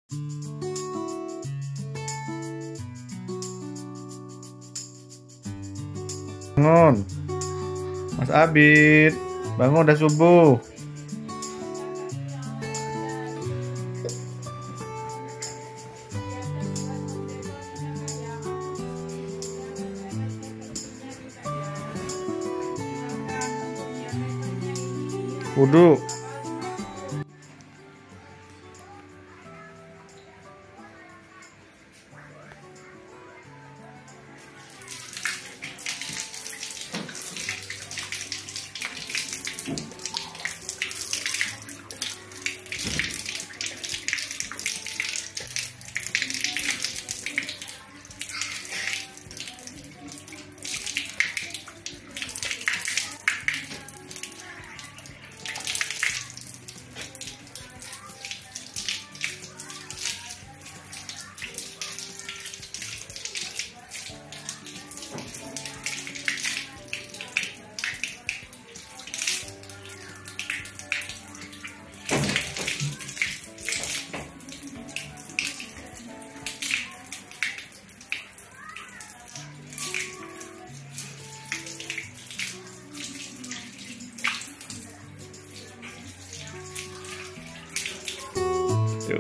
Bangun, Mas Abid, bangun udah subuh. Wudu. Yuk.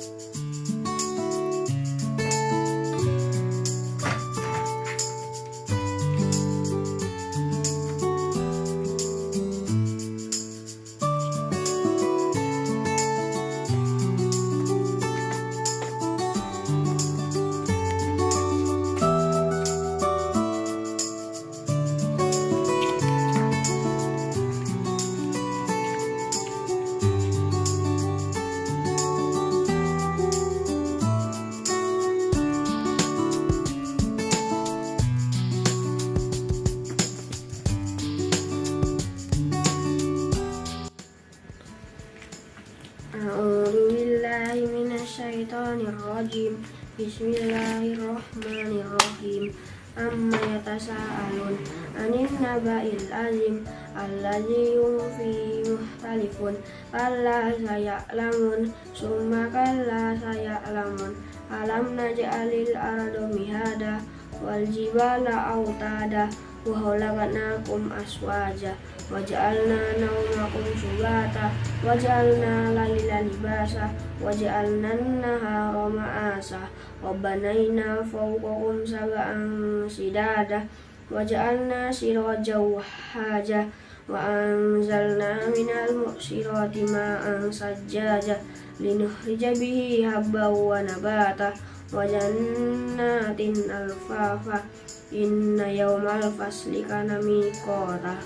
A'udzubillahi minasyaitonirrajim. Bismillahirrahmanirrahim. Amma yatasaalun 'anil naba'il 'azim alladzi hum fihi mukhtalifun. Kalla saya'lamun summa kalla saya'lamun. Alam naj'alil arda mihada wal jibala autada wa khalaqnakum aswaja waja'alna naumakum subata waja'alna laila libasa waja'alna an-nahara ma'asa wa banayna fawqakum sab'an shidada waja'alna sirajan wahhaja wa anzalna minal mu'sirati ma'an sajjaja linukhrija bihi habban wa nabata wa jannatin alfafa. Inna yawmal fasli kana miqata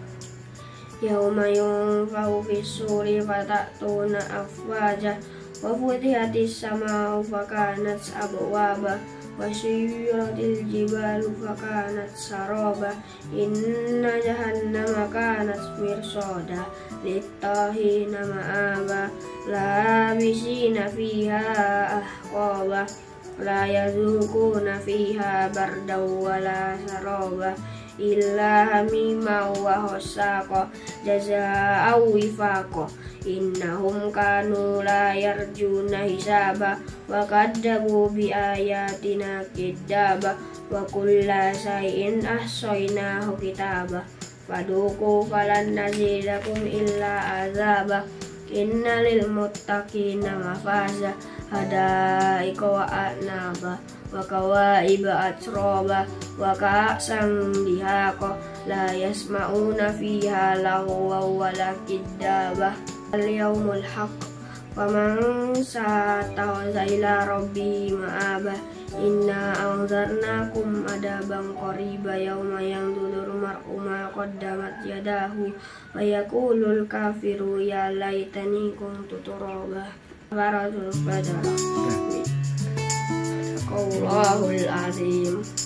yauma yunfahu fis-suri fatatuna afwaja wa futihatis sama'u fakanat abwaba wa suyyiratil jibalu fakanat saraba. Inna jahannama kanat mirsada littahina ma'aba labisina fiha ahqaba la yazukuna fiha bardaw wala saraba illa hamima wa hasaqa jazaa'u wifaqa. Innahum kanu la yarjuna hisaba wa kadzabu bi ayatina kidzaba wa kulla shay'in ahsaynahu kitaba faduqu falan nazidakum illa azaba. Inna lil muttaqina mafaza hada'iqa wa a'naba wa kawaiba atroba wa ka'san dihaqa la yasma'una fiha lahwa wala kiddaba. Al-yawmul haqq wa man sa'atawa ila rabbi ma'aba. Inna anzarnakum adaban qariba yawma yanzurul mar'u ma qaddamat yadahu wa yaqulul kafiru ya laitani kuntu turaba. Baratul Fajr. Allahul azim.